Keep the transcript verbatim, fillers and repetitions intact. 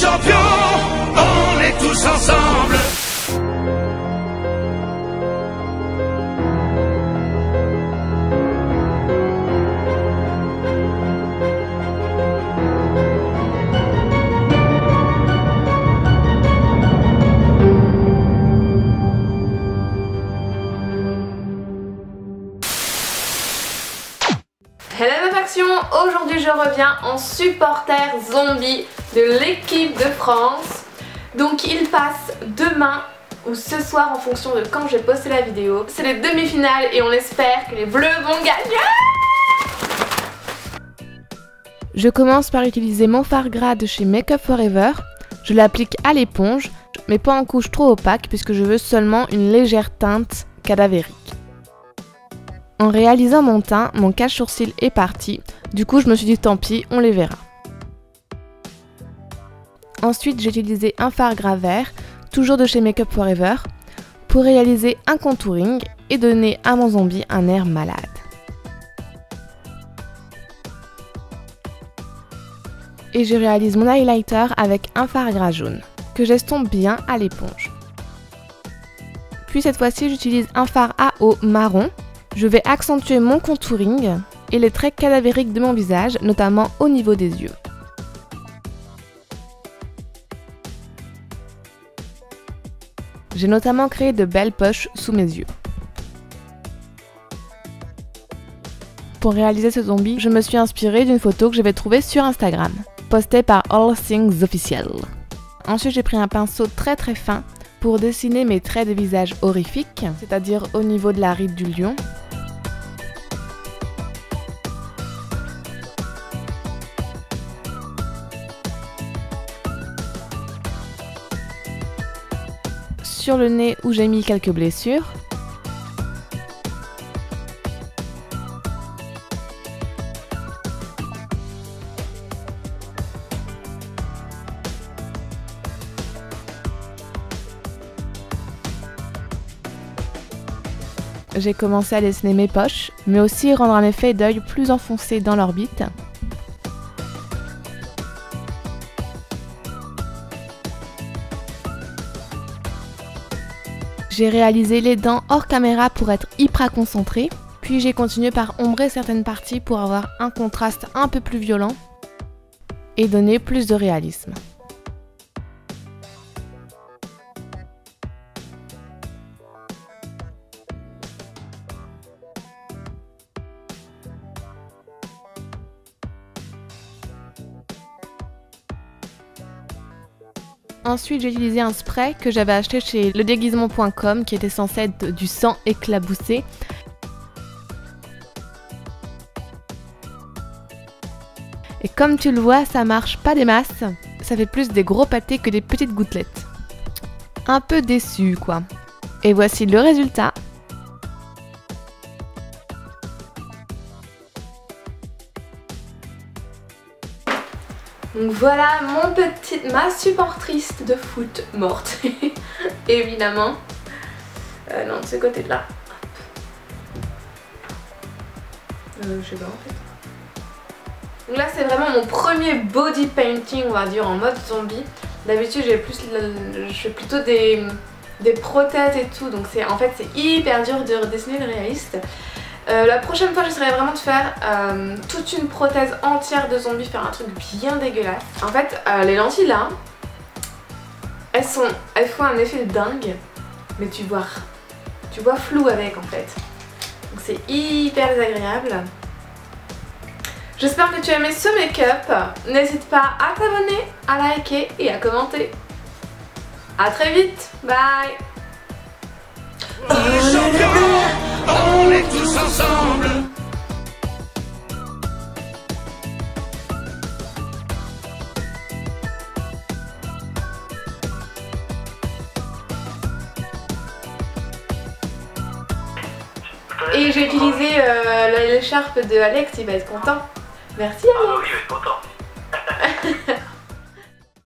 champions, on est tous ensemble. Hello ma faction, aujourd'hui je reviens en supporter zombie de l'équipe de France. Donc il passe demain ou ce soir en fonction de quand j'ai posté la vidéo. C'est les demi-finales et on espère que les bleus vont gagner. Je commence par utiliser mon fard gras de chez Make Up For Ever. Je l'applique à l'éponge, mais pas en couche trop opaque puisque je veux seulement une légère teinte cadavérique. En réalisant mon teint, mon cache-sourcil est parti, du coup je me suis dit tant pis, on les verra. Ensuite j'ai utilisé un fard gras vert, toujours de chez Make Up For Ever, pour réaliser un contouring et donner à mon zombie un air malade. Et je réalise mon highlighter avec un fard gras jaune, que j'estompe bien à l'éponge. Puis cette fois-ci j'utilise un fard à eau marron. Je vais accentuer mon contouring et les traits cadavériques de mon visage, notamment au niveau des yeux. J'ai notamment créé de belles poches sous mes yeux. Pour réaliser ce zombie, je me suis inspirée d'une photo que je vais trouver sur Instagram, postée par All Things Official. Ensuite, j'ai pris un pinceau très très fin pour dessiner mes traits de visage horrifiques, c'est-à-dire au niveau de la ride du lion. Sur le nez où j'ai mis quelques blessures. J'ai commencé à dessiner mes poches, mais aussi rendre un effet d'œil plus enfoncé dans l'orbite. J'ai réalisé les dents hors caméra pour être hyper concentrée, puis j'ai continué par ombrer certaines parties pour avoir un contraste un peu plus violent et donner plus de réalisme. Ensuite, j'ai utilisé un spray que j'avais acheté chez le déguisement point com qui était censé être du sang éclaboussé. Et comme tu le vois, ça marche pas des masses. Ça fait plus des gros pâtés que des petites gouttelettes. Un peu déçu quoi. Et voici le résultat. Donc voilà mon petit, ma supportrice de foot morte, évidemment. Euh, non, de ce côté-là. Euh, je sais pas en fait. Donc là c'est vraiment mon premier body painting, on va dire, en mode zombie. D'habitude j'ai plus, je fais plutôt des, des prothèses et tout, donc c'est en fait c'est hyper dur de redessiner le réaliste. Euh, la prochaine fois j'essaierai vraiment de faire euh, toute une prothèse entière de zombie, faire un truc bien dégueulasse. En fait euh, les lentilles là, elles, sont, elles font un effet de dingue, mais tu vois, tu vois flou avec en fait. Donc c'est hyper désagréable. J'espère que tu as aimé ce make-up. N'hésite pas à t'abonner, à liker et à commenter. A très vite, bye. Les champions, on est tous ensemble. Et j'ai utilisé euh, l'écharpe de Alex, il va être content. Merci Alex. Ah oui, je vais être content.